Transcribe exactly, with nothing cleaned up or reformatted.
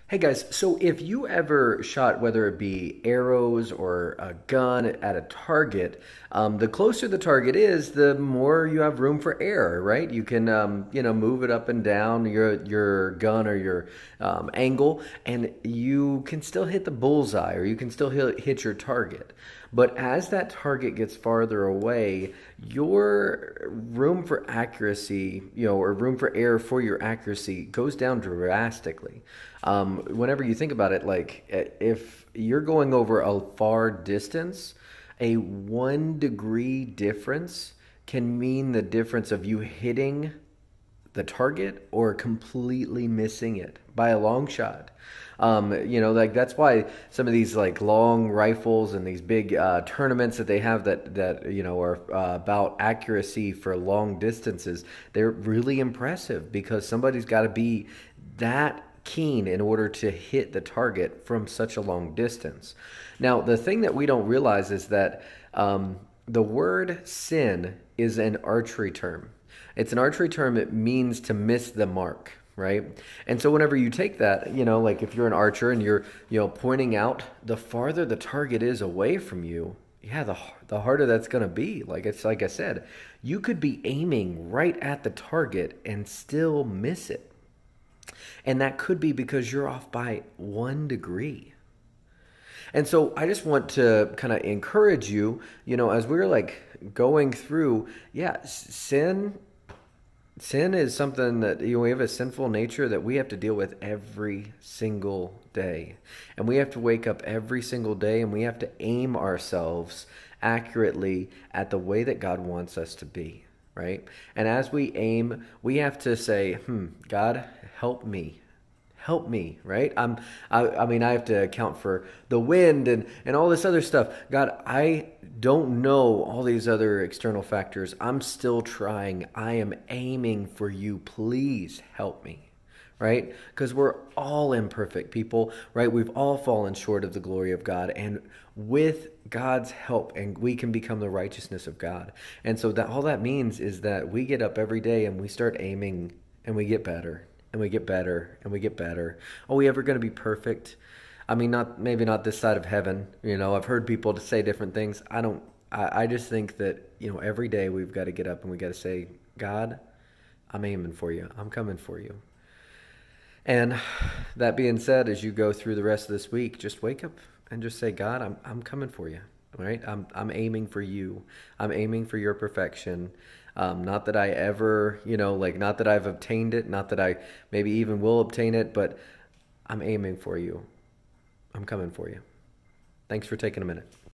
Hey guys, so if you ever shot, whether it be arrows or a gun at a target, um, the closer the target is, the more you have room for error, right? You can, um, you know, move it up and down your your gun or your um, angle, and you can still hit the bullseye, or you can still hit, hit your target. But as that target gets farther away, your room for accuracy, you know, or room for error for your accuracy goes down drastically. Um, whenever you think about it, like if you're going over a far distance, a one degree difference can mean the difference of you hitting the target or completely missing it by a long shot. Um, you know, like that's why some of these like long rifles and these big uh, tournaments that they have that that you know are uh, about accuracy for long distances, they're really impressive because somebody's got to be that keen in order to hit the target from such a long distance. Now, the thing that we don't realize is that um, the word sin is an archery term. It's an archery term. It means to miss the mark, right? And so whenever you take that, you know, like if you're an archer and you're, you know, pointing out, the farther the target is away from you, yeah, the the harder that's going to be. Like it's like I said, you could be aiming right at the target and still miss it. And that could be because you're off by one degree. And so I just want to kind of encourage you, you know, as we're like going through, yeah, sin sin is something that, you know, we have a sinful nature that we have to deal with every single day. And we have to wake up every single day and we have to aim ourselves accurately at the way that God wants us to be, right? And as we aim, we have to say, hmm, God, help me. Help me, right? I'm, I, I mean, I have to account for the wind and, and all this other stuff. God, I don't know all these other external factors. I'm still trying. I am aiming for you. Please help me, right? Because we're all imperfect people, right? We've all fallen short of the glory of God. And with God's help, and we can become the righteousness of God. And so that all that means is that we get up every day and we start aiming and we get better. And we get better, and we get better. Are we ever going to be perfect? I mean, not maybe not this side of heaven. You know, I've heard people to say different things. I don't. I, I just think that, you know, every day we've got to get up and we got to say, God, I'm aiming for you. I'm coming for you. And that being said, as you go through the rest of this week, just wake up and just say, God, I'm I'm coming for you. Right? I'm I'm aiming for you. I'm aiming for your perfection. Um, not that I ever, you know, like not that I've obtained it, not that I maybe even will obtain it, but I'm aiming for you. I'm coming for you. Thanks for taking a minute.